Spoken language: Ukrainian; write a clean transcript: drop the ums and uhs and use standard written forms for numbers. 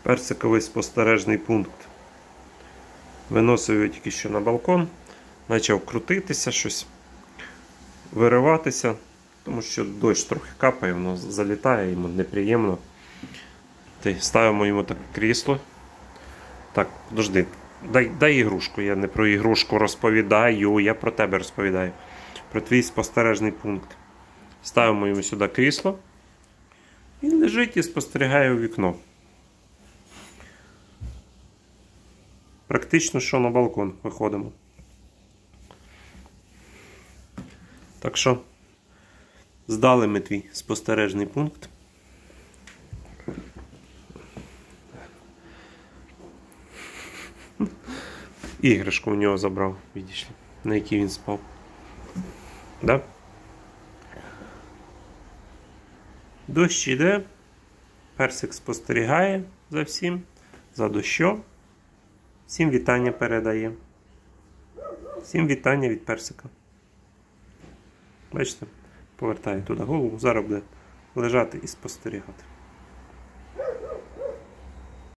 Персиковий спостережний пункт. Виносив його тільки що на балкон. Почав крутитися, щось вириватися, тому що дощ трохи капає, воно залітає, йому неприємно. Ставимо йому так крісло. Так, подожди, дай ігрушку, я не про ігрушку розповідаю, я про тебе розповідаю. Про твій спостережний пункт. Ставимо йому сюди крісло. Він лежить і спостерігає у вікно. Практично, що на балкон виходимо. Так що, здали ми твій спостережний пункт. Іграшку у нього забрав, бачиш, на якій він спав. Да? Дощ іде, персик спостерігає за всім, за дощом. Всім вітання передає. Всім вітання від персика. Бачите, повертає туди голову, зараз буде лежати і спостерігати.